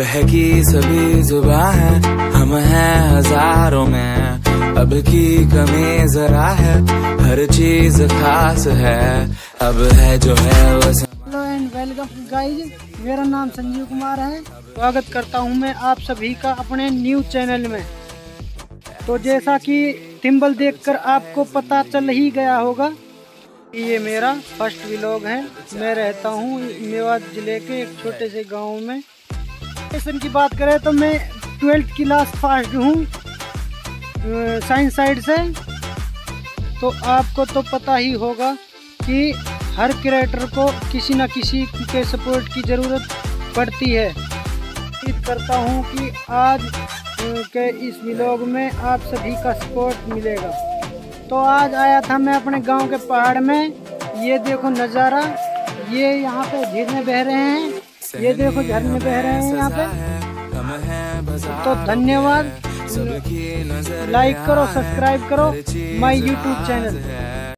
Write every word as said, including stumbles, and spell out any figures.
बहकी सभी जुबां है, हम हैं हजारों में, अब की कमी जरा है, हर चीज खास है, अब है जो है वो। हेलो एंड वेलकम गाइज, मेरा नाम संजीव कुमार है। स्वागत करता हूं मैं आप सभी का अपने न्यूज चैनल में। तो जैसा कि थिम्बल देखकर आपको पता चल ही गया होगा, ये मेरा फर्स्ट व्लॉग है। मैं रहता हूँ मेवात जिले के एक छोटे से गांव में। एजुकेशन की बात करें तो मैं ट्वेल्थ क्लास पास हूँ साइंस साइड से। तो आपको तो पता ही होगा कि हर क्रिएटर को किसी न किसी के सपोर्ट की ज़रूरत पड़ती है। उम्मीद करता हूँ कि आज के इस व्लॉग में आप सभी का सपोर्ट मिलेगा। तो आज आया था मैं अपने गांव के पहाड़ में। ये देखो नज़ारा, ये यहाँ पे झरने बह रहे हैं, ये देखो झरने बह रहे हैं यहाँ पे। तो धन्यवाद, लाइक करो, सब्सक्राइब करो माय यूट्यूब चैनल।